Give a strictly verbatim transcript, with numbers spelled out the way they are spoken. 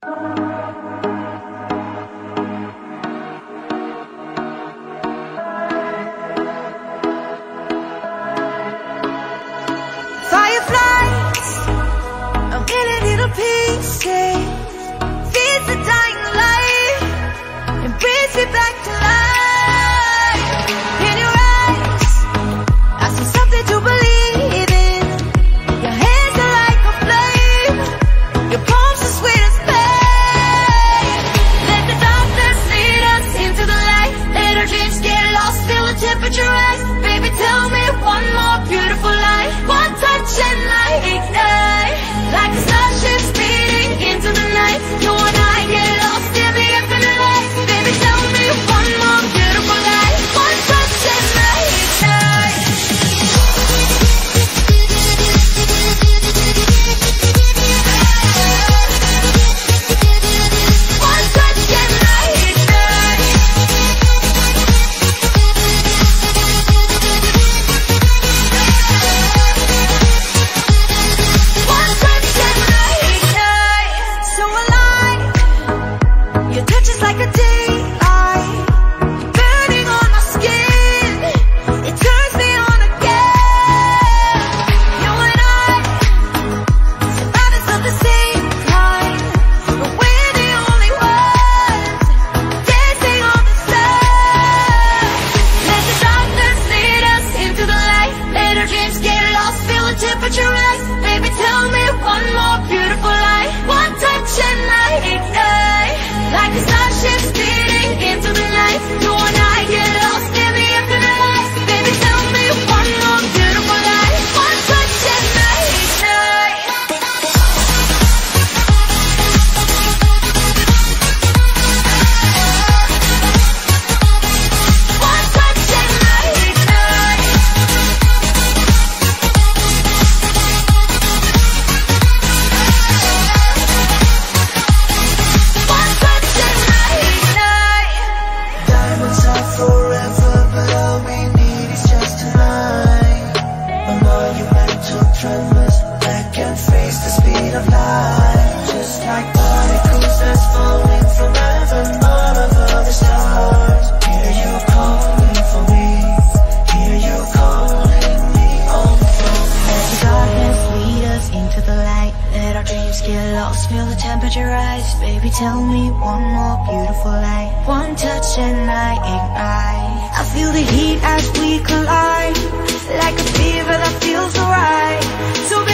Fireflies, a million little pieces, feeds the dying light and brings me back to life. In your eyes, I see something to believe in. Your hands are like a flame, your palms are sweet as pain. Let the darkness lead us into the light. Let our dreams get lost, feel the temperature rise. Baby, tell me one more beautiful lie. One touch and I ignite, like a starship speeding into the night. You and I get lost in the infinite light. Baby, tell me one more beautiful lie. One touch and I ignite. One touch and I ignite. One touch and I ignite. So alive, your touch is like a daylight, burning on my skin. It turns me on again. You and I, survivors of the same kind, but we're the only ones dancing on the sun. Let the darkness lead us into the light. Let our dreams get lost, feel the temperature rise. Baby, tell me one more beautiful lie. One touch and I ignite, like a starship speeding into the night. You and I get lost in the infinite light. Baby, tell me one more beautiful lie. One touch and I ignite. One touch and I ignite. One touch and I ignite. Diamonds are forever, but all we need is just tonight. A monumental tremors that can face the speed of light. Just like particles that's falling from heaven, all over the stars. Hear you calling for me, hear you calling me on the phone. Let the darkness lead us into the light. Let our dreams get lost, feel the temperature rise. Baby, tell me one more beautiful lie. One touch and I ignite. I feel the heat as we collide, like a fever that feels alright. So